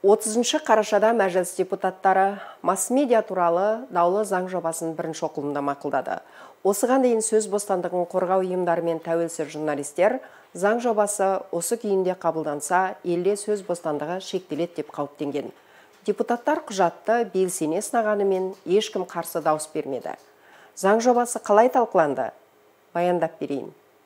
30 қарашада мәжіліс депутаттары масс-медиа туралы даулы заң жобасын бірінші оқылымда мақұлдады. Осыған дейін сөз бостандығын қорғау ұйымдары мен тәуелсіз журналистер заң жобасы осы күйінде қабылданса, елде сөз бостандығы шектеледі деп қауіптенген. Депутаттар құжатты белсене сынағанымен ешкім қарсы дауыс бермеді. Заң жобасы қалай талқыланды? Баяндап берейін.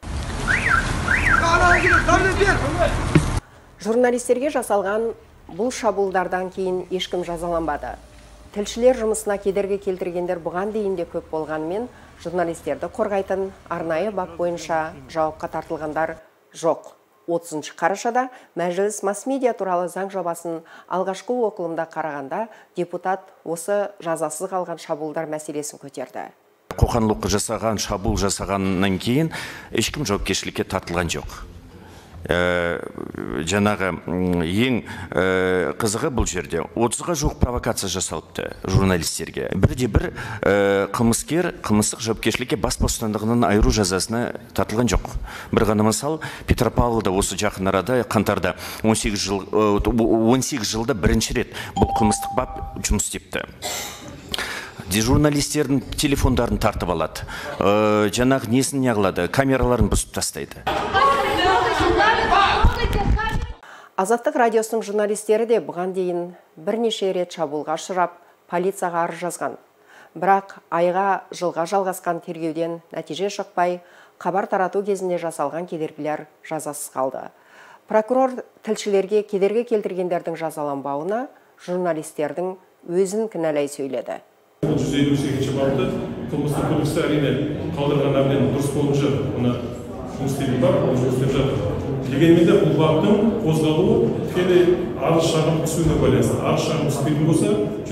Журналистерге жасалған бұл шабуылдардан кейін ешкім жазаланбады. Тілшілер жұмысына кедергі келтіргендер бұған дейін де көп болғанымен, журналистерді қорғайтын арнайы бап бойынша жауапқа тартылғандар жоқ. 30 қарашада мәжіліс масс-медиа туралы заң жобасын алғашқы оқылымда қарағанда, депутат осы жазасыз қалған шабуылдар мәселесін көтерді. Қоқан-лоққы жасаған, шабуыл жасағаннан кейін ешкім жауапкершілікке тартылған жоқ. Жаңағы ең қызығы бұл жерде 30-ға жоқ провокация жасалыпты журналистерге. Бірде-бір қылмыскер қылмыстық жауапкершілікке бас бостандығынан айыру жазасына тартылған жоқ. Бір ғана мысал, Петропавлда осы жақын арада қаңтарда 18 жылда бірінші рет бұл қылмыстық бап жұмыс істепті. Журналистердің телефондарын тартып алады, жаңағы несін неғылады, камераларын бұзып тастайды. Азаттық радиосының журналистері де бұған дейін бірнеше рет шабуылға ұшырап, полицияға арыз жазған. Бірақ айға жылға жалғасқан тергеуден нәтиже шықпай, хабар тарату кезінде жасалған кедергілер жазасыз қалды. Прокурор тілшілерге кедергі келтіргендердің жазаланбауына журналистердің өзін кінәлай сөйледі. 158 бапты қылмыстық кодексте әрине қалдырған әбден дұрыс болынша оны жұмыс істейтін бар, ол жұмыс істеп жатыр. Дегенмен де бұл баптың қозғалуы тікелей арыз шағым түсуіне байланысты. Арыз шағым түспейтін болса,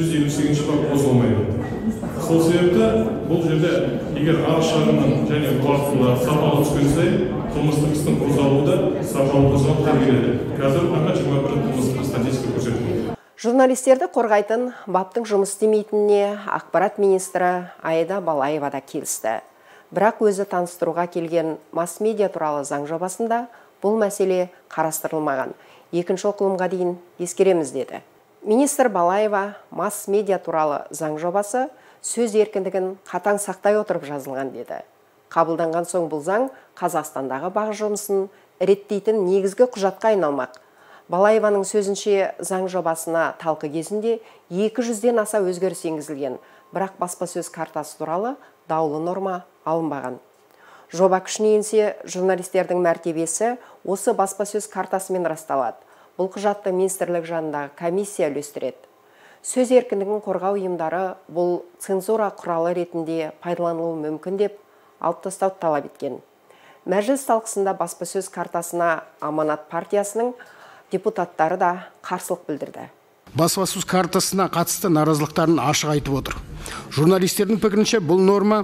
158 бап қозғалмайды. Сол себепті бұл жерде егер арыз шағымның және уақытында сапалы түскен сайын қылмыстық істің қозғалуы да сапалы қозғалып келеді. Қазір таңға 21 қылмыстық статистика көрсетілген. Журналистерді қорғайтын баптың жұмыс істемейтініне ақпарат министрі Аида Балаева да келісті. Бірақ өзі таныстыруға келген масс-медиа туралы заң жобасында бұл мәселе қарастырылмаған. Екінші оқылымға дейін ескереміз деді. Министр Балаева масс-медиа туралы заң жобасы сөз еркіндігін қатаң сақтай отырып жазылған деді. Қабылданған соң бұл заң Қазақстандағы бақ жұмысын реттейтін негізгі құжатқа айналмақ. Балаеваның сөзінше заң жобасына талқы кезінде 200-ден аса өзгеріс енгізілген, бірақ баспасөз картасы туралы даулы норма алынбаған. Жоба күшіне енсе, журналистердің мәртебесі осы баспасөз картасымен расталады. Бұл құжатты министрлік жанындағы комиссия үлестіреді. Сөз еркіндігін қорғау ұйымдары бұл цензура құралы ретінде пайдаланылуы мүмкін деп алып тастауды талап еткен. Мәжіліс талқысында баспасөз картасына Аманат партиясының депутаттары да қарсылық білдірді. Баспасөз картасына қатысты наразылықтарын ашық айтып отыр. Журналистердің пікірінше бұл норма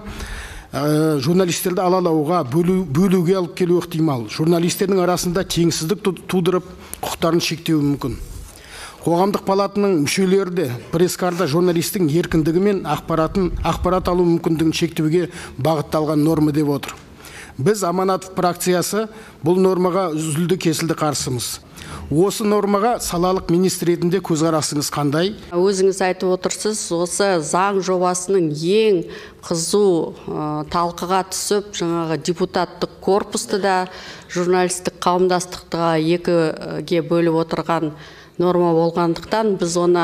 журналистерді алалауға, бөлуге алып келуі ықтимал. Журналистердің арасында теңсіздік тудырып, құқықтарын шектеуі мүмкін. Қоғамдық палатының мүшелері де пресс-карта журналистің еркіндігі мен ақпарат алу мүмкіндігін шектеуге бағытталған норма деп отыр. Біз Аманат фракциясы бұл нормаға үзілді-кесілді қарсымыз. Осы нормаға салалық министр ретінде көзқарасыңыз қандай? Өзіңіз айтып отырсыз, осы заң жобасының ең қызу талқыға түсіп, жаңағы депутаттық корпусты да журналистік қауымдастыққа екіге бөліп отырған норма болғандықтан, біз оны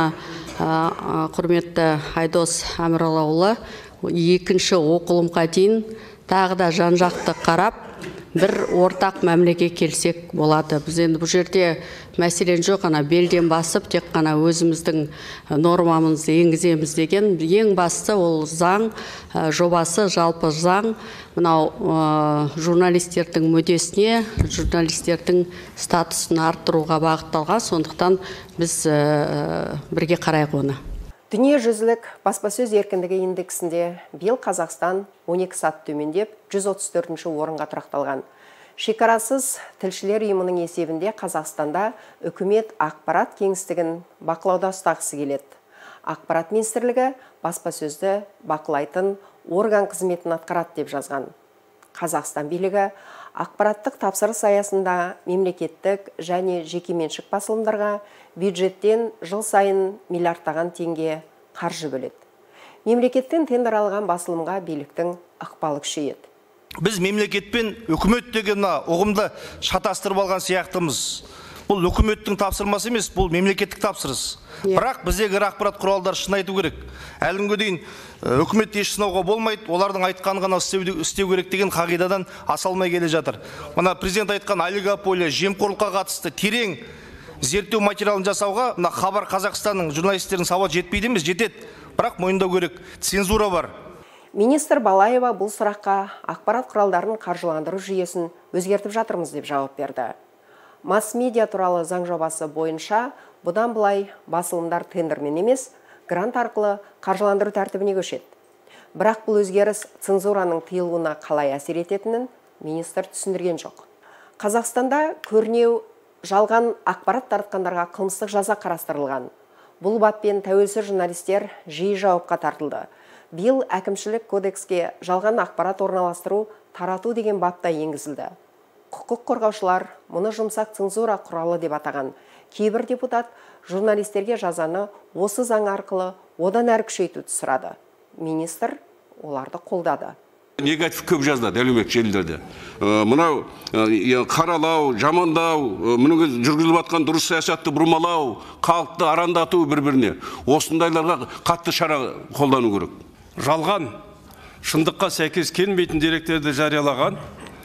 құрметті Айдос Әміралыұлы екінші оқылымға дейін тағы да жан-жақты қарап, бір ортақ мәмілеге келсек болады. Біз енді бұл жерде мәселен жоқ, белден басып, тек қана өзіміздің нормамызды енгіземіз деген. Ең басты ол заң жобасы, жалпы заң, мынау журналистердің мүддесіне, журналистердің статусын арттыруға бағытталған, сондықтан біз бірге қарайық оны. Дүниежүзілік баспасөз еркіндігі индексінде биыл Қазақстан 12 сат төмендеп 134-ші орынға тұрақталған. Шекарасыз тілшілер ұйымының есебінде Қазақстанда үкімет ақпарат кеңістігін бақылауда ұстағысы келеді. Ақпарат министрлігі баспасөзді бақылайтын орган қызметін атқарады деп жазған. Қазақстан билігі Ақпараттық тапсырыс аясында мемлекеттік және жекеменшік басылымдарға бюджеттен жыл сайын миллиардтаған теңге қаржы бөледі. Мемлекеттен тендер алған басылымға биліктің ықпалы күшейеді. Біз мемлекетпен үкімет деген ұғымды шатастырып алған сияқтымыз. Бұл үкіметтің тапсырмасы емес, бұл мемлекеттік тапсырыс. Бірақ біздегі ақпарат құралдар шын айту керек. Әлі дейін үкімет еш сынауға болмайды, олардың айтқанын ғана істеу керек деген қағидадан аса алмай келе жатыр. Мына президент айтқан олигополия, жемқорлыққа қатысты терең зерттеу материалын жасауға мына Хабар Қазақстанның журналистердің сауаты жетпейді емес, жетеді. Бірақ мойындау керек, цензура бар. Министр Балаева бұл сұраққа ақпарат құралдарын қаржыландыру жүйесін өзгертіп жатырмыз деп жауап берді. Масс-медиа туралы заң жобасы бойынша бұдан былай басылымдар тендермен емес, грант арқылы қаржыландыру тәртібіне көшеді. Бірақ бұл өзгеріс цензураның тыйылуына қалай әсер ететінін министр түсіндірген жоқ. Қазақстанда көрнеу жалған ақпарат таратқандарға қылмыстық жаза қарастырылған. Бұл баппен тәуелсіз журналистер жиі жауапқа тартылды. Биыл әкімшілік кодекске жалған ақпарат орналастыру, тарату деген бапта енгізілді. Құқық қорғаушылар мұны жұмсақ цензура құралы деп атаған. Кейбір депутат журналистерге жазаны осы заң арқылы одан әрі күшейтуді сұрады. Министр оларды қолдады. Негатив көп жазылады әлеуметтік желілерде. Мынау қаралау, жамандау, мұның жүргізіліп жатқан дұрыс саясатты бұрмалау, халықты арандату бір-біріне. Осындайларға қатты шара қолдану керек. Жалған, шындыққа сәйкес келмейтін деректерді жариялаған,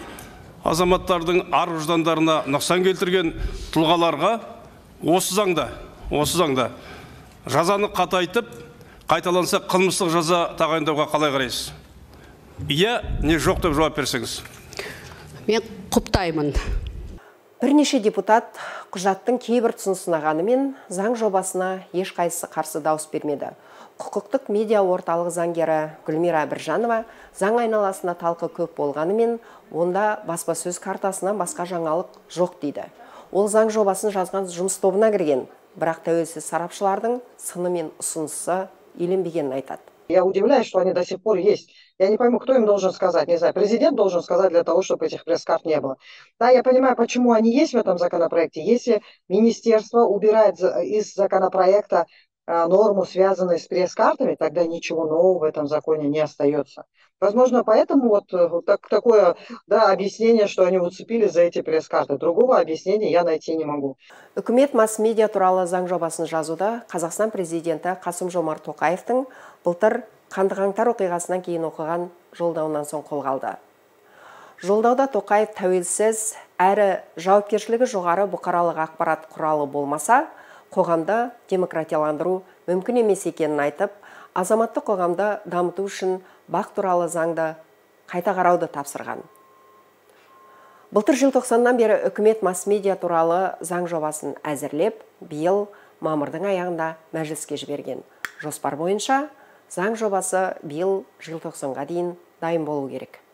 азаматтардың ар-ұждандарына нұқсан келтірген тұлғаларға осы заңда жазаны қатайтып, қайталанса қылмыстық жаза тағайындауға қалай қарайсыз? Иә, не жоқ деп жауап берсеңіз. Мен құптаймын. Бірнеше депутат құжаттың кейбір тұсынағанымен заң жобасына ешқайсысы қарсы дауыс бермеді. Құқықтық медиа орталығы заңгері Гүлмира Біржанова заң айналасында талқы көп болғанымен, онда баспасөз картасынан басқа жаңалық жоқ дейді. Ол заң жобасын жазған жұмыс тобына кірген, бірақ тәуелсіз сарапшылардың сыны мен ұсынысы еленбегенін айтады. Я удивляюсь, что они до сих пор есть. Я не пойму, кто им должен сказать. Не знаю, президент должен сказать для того, чтобы этих пресс-карт не было. Да, я понимаю, почему они есть в этом законопроекте. Если министерство убирает из законопроекта норму, связанную с пресс-картами, тогда ничего нового в этом законе не остается. Возможно, поэтому такое объяснение, что они уцепились за эти пресс-карты. Другого объяснения я найти не могу. Үкімет масс-медиа туралы заң жобасын жазуда Қазақстан президенті Қасым-Жомарт Тоқаевтың былтыр Қанды қаңтар оқиғасынан кейін оқыған жолдауынан соң қолға алды. Жолдауда Тоқаев тәуелсіз әрі жауапкершілігі жоғары бұқаралық ақпарат құралы болмаса, қоғамды демократияландыру мүмкін емес екенін айтып, азаматтық қоғамды дамыту үшін бақ туралы заңды қайта қарауды тапсырған. Былтыр желтоқсаннан бері үкімет масс-медиа туралы заң жобасын әзірлеп, биыл мамырдың аяғында мәжіліске жіберген. Жоспар бойынша заң жобасы биыл желтоқсанға дейін дайын болу керек.